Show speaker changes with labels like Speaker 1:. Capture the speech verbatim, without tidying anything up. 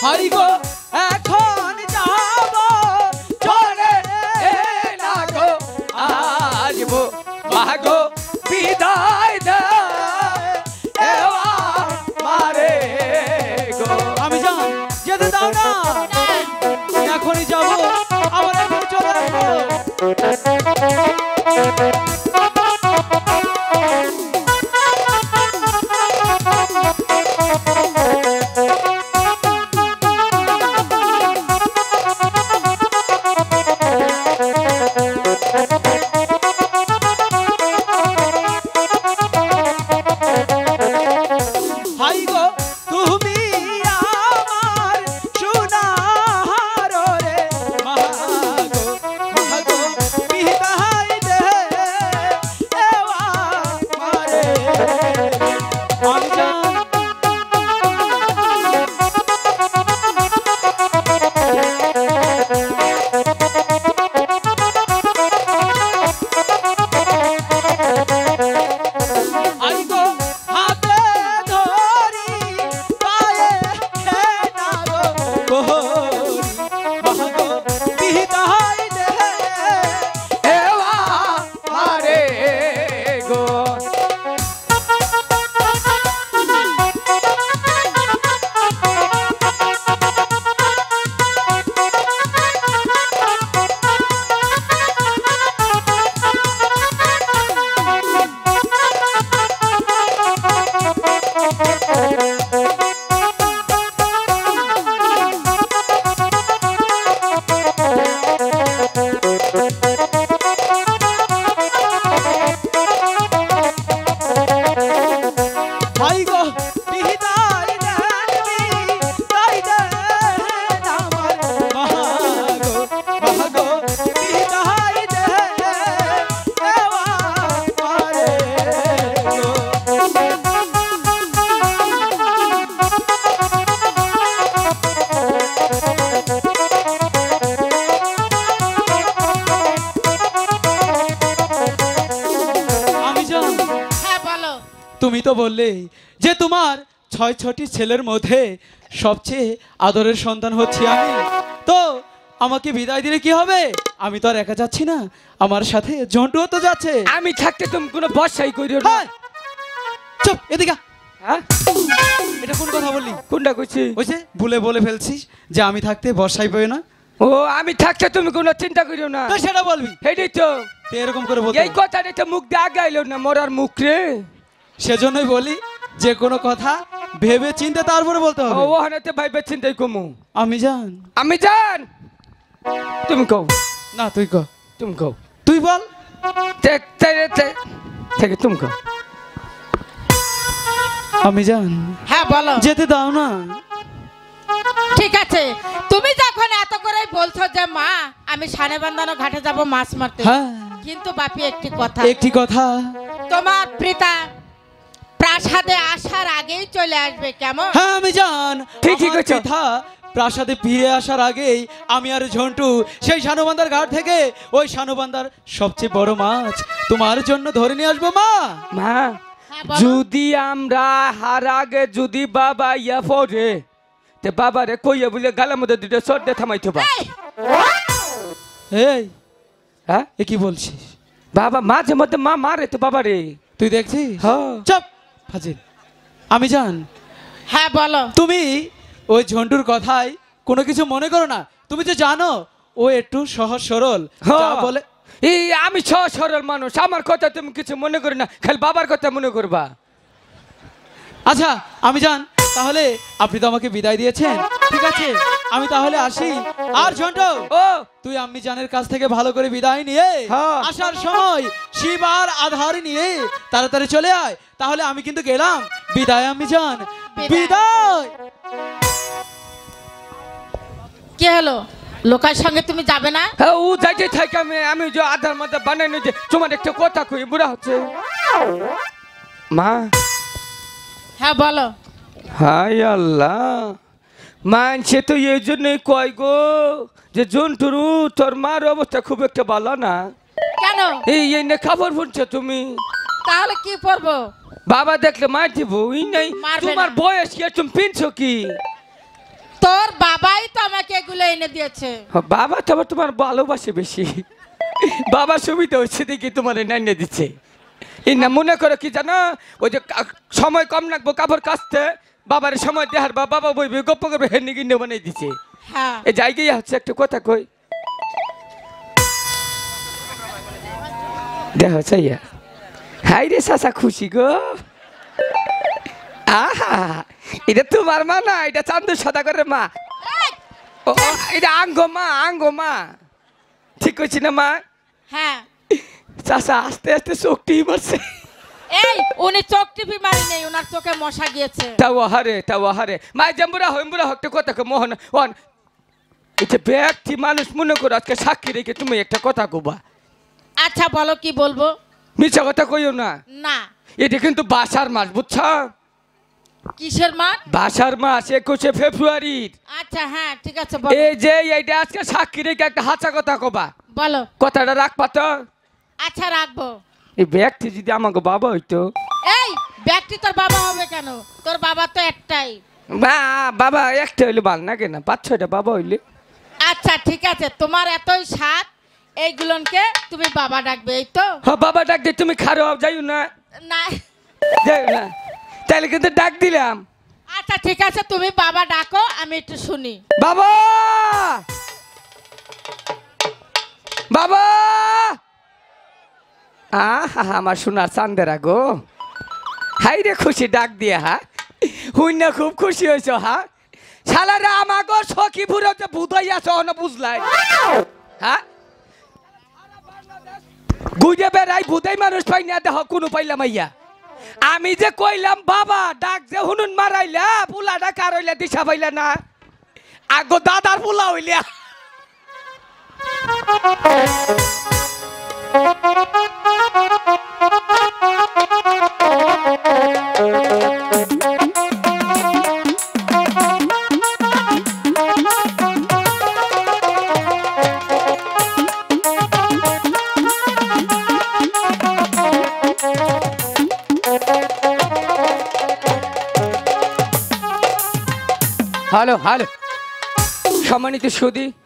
Speaker 1: High গো এখন যাব চলে না গো আসবো মাগো বিদায় দে মারে গো। আমি জান যেতে দাও না, এখনই যাবো আবার এখন চলে আসবো। তুমি তো বললে যে তোমার ছয় ছটি ছেলের মধ্যে সবচেয়ে আদরের সন্তান হচ্ছে আমি, তো আমাকে বিদায় দিলে কি হবে? আমি তো আর একা যাচ্ছি না, আমার সাথে জন্টুও তো যাচ্ছে।
Speaker 2: আমি থাকতে তুমি কোনো বর্ষাই করিও না।
Speaker 1: চুপ, এদিকে।
Speaker 2: হ্যাঁ,
Speaker 1: এটা কোন কথা বললি?
Speaker 2: কোনটা কইছি?
Speaker 1: ওইছে ভুলে বলে ফেলছিস যে আমি থাকতে বর্ষাই পাই না।
Speaker 2: ও আমি থাকতে তুমি কোনো চিন্তা করিও না,
Speaker 1: তো সেটা বলবি।
Speaker 2: এইটাই তো,
Speaker 1: তুই এরকম করে বল।
Speaker 2: এই কথাটা তো মুখ দিয়ে আগাইলো না মরার মুখ রে।
Speaker 1: সেজন্যই বলি যে কোনো কথা ভেবে চিন্তে তারপরে বলতে হবে।
Speaker 2: ও হানাতে ভাইবে চিন্তাই কমু।
Speaker 1: আমি জান,
Speaker 2: আমি জান, তুমি কও
Speaker 1: না তুই কও,
Speaker 2: তুমি কও,
Speaker 1: তুই বল।
Speaker 2: তে তে তে থেকে তুমি কও।
Speaker 1: আমি জান,
Speaker 3: হ্যাঁ বলো।
Speaker 1: যেতে দাও না।
Speaker 3: ঠিক আছে, তুমি যখন এত করেই বলছো যে মা আমি সানে বান্ধানো ঘাটে যাব মাছ মারতে,
Speaker 1: হ্যাঁ
Speaker 3: কিন্তু বাপি একটি কথা,
Speaker 1: একটি কথা,
Speaker 3: তোমার পিতা প্রাসাদে আসার আগেই চলে আসবে, কেমন?
Speaker 1: হ্যাঁ আমি জান,
Speaker 2: ঠিকই
Speaker 1: আমার
Speaker 2: কইছো।
Speaker 1: পিতা প্রাসাদে ফিরে আসার আগেই আমি আর ঝন্টু সেই শানুবান্দার ঘাট থেকে ওই শানুবান্দার সবচেয়ে বড় মাছ তোমার জন্য ধরে নিয়ে আসবো মা।
Speaker 2: মা
Speaker 3: হ্যাঁ, বলো।
Speaker 2: যদি আমরা হার আগে যদি বাবা ইয়া পড়ে তে বাবারে কইয়া বলে গালের মধ্যে দুটো সর্দে থামাইতে বা।
Speaker 3: এই,
Speaker 1: এই
Speaker 2: হ্যাঁ,
Speaker 1: এ কি বলছিস?
Speaker 2: বাবা মাঝে মধ্যে মা মারে তো বাবা রে।
Speaker 1: তুই দেখছিস?
Speaker 2: হ্যাঁ।
Speaker 1: চুপ ফাজিল। আমি জান,
Speaker 3: হ্যাঁ বলো।
Speaker 1: তুমি ওই ঝন্টুর কথায় কোনো কিছু মনে করো না। তুমি যে জানো ও একটু সহজ সরল, যা বলে।
Speaker 2: এই আমি সহজ সরল মানুষ, আমার কথা তুমি কিছু মনে করি না, খালি বাবার কথা মনে করবা।
Speaker 1: আচ্ছা আমি জান, তাহলে আপনি তো আমাকে বিদায় দিয়েছেন, ঠিক আছে আমি তাহলে আসি। আর ঝন্টু,
Speaker 2: ও
Speaker 1: তুই আম্মি জানের কাছ থেকে ভালো করে বিদায় নিয়ে
Speaker 2: হ্যাঁ।
Speaker 1: আসার সময় শিব আর আধার নিয়ে তাড়াতাড়ি চলে আয়। তাহলে আমি কিন্তু গেলাম। বিদায় আম্মি জান, বিদায়।
Speaker 3: কি হলো, লোকের সঙ্গে তুমি যাবে না?
Speaker 2: হ্যাঁ, ও যাইতে থাকে, আমি আমি যে আধার মধ্যে বানাই নিয়ে তোমার একটা কথা কই বুড়া হচ্ছে। মা
Speaker 3: হ্যাঁ বলো।
Speaker 2: হাই আল্লাহ, মানছে তো এই জন্যই কয় গো যে জন্টুরু তোর মার অবস্থা খুব একটা ভালো না।
Speaker 3: কেন?
Speaker 2: এই এই নে খবর শুনছো তুমি?
Speaker 3: তাহলে কি করবো?
Speaker 2: বাবা দেখলে মার দিব। এই নাই
Speaker 3: মারবে
Speaker 2: তোমার
Speaker 3: না।
Speaker 2: বয়স কি, তুমি পিনছো কি?
Speaker 3: তোর বাবাই তো আমাকে এগুলো এনে দিয়েছে।
Speaker 2: বাবা তো আবার তোমার ভালোবাসে বেশি, বাবা সুবিধা হচ্ছে দেখি তোমার এনে দিচ্ছে। এই না মনে করো কি জানো, ওই যে কা- সময় কম রাখবো কাপড় কাচতে, বাবার সময় দেহার বা বাবা বইবে গপ্প করবে হেন কিনে বানিয়ে দিচ্ছে।
Speaker 3: হ্যাঁ
Speaker 2: এই জায়গায় হচ্ছে একটা কথা কই, দেখো চাইয়া হাই রে চাচা খুশি গো। আহা, এটা তোমার মা না, এটা চান্দু সদা করে মা। ও ও, এটা আঙ্গো মা, আঙ্গো মা, ঠিক কইছি না মা?
Speaker 3: হ্যাঁ
Speaker 2: চাচা আস্তে আস্তে চোখটি মারছে।
Speaker 3: এই উনি চোখ টিপি মারি নেই, ওনার চোখে মশা গিয়েছে।
Speaker 2: তাও হারে তাও হারে মা জাম্বুরা হইমবুরা হকতে কথা কো মোহন ওন। এটা ব্যক্তি মানুষ মনে করো আজকে সাক্ষী রেখে তুমি একটা কথা কবা।
Speaker 3: আচ্ছা বলো কি বলবো?
Speaker 2: মিছা কথা কইও না,
Speaker 3: না।
Speaker 2: এটা কিন্তু বাসার মাস বুঝছ,
Speaker 3: কিসের মাঠ?
Speaker 2: বাসার মাস একুশে ফেব্রুয়ারির।
Speaker 3: আচ্ছা হ্যাঁ ঠিক আছে বলো।
Speaker 2: এই যে এইটা আজকে সাক্ষী রেখে একটা হাঁচা কথা কবা,
Speaker 3: বলো।
Speaker 2: কথাটা রাখবা তো?
Speaker 3: আচ্ছা রাখবো।
Speaker 2: এই ব্যক্তি যদি আমাকে বাবা হইতো।
Speaker 3: এই ব্যক্তি তোর বাবা হবে কেন? তোর বাবা তো একটাই।
Speaker 2: বা বাবা একটা হইলে ভাল না কেন, পাঁচ ছয়টা বাবা হইলে।
Speaker 3: আচ্ছা ঠিক আছে, তোমার এতই সাত, এইগুলোকে তুমি বাবা ডাকবে, এই তো?
Speaker 2: হ্যাঁ বাবা ডাক দিয়ে তুমি খারাপ যাইও না,
Speaker 3: না।
Speaker 2: যাইও না, তাইলে কিন্তু ডাক দিলাম।
Speaker 3: আচ্ছা ঠিক আছে, তুমি বাবা ডাকো, আমি একটু শুনি।
Speaker 2: বাবা বাবা, আহা আমার সোনার চান্দেরা গো, হাই রে খুশি ডাক দিয়ে। হা হুই না খুব খুশি হয়েছ। হা শালারা আমাকে সখী ফুরতে বুধাই আছো না বুঝলাই? হ্যাঁ গুজে বেড়াই বুধাই মানুষ পাই না, দেখ কোনো পাইলাম আইয়া। আমি যে কইলাম বাবা ডাক যে হুনুন মারাইলা, পুলাটা কার হইলা দিশা পাইলা না, আগো দাদার পুলা হইলা। হ্যালো হ্যালো সম্মানিত সুধী,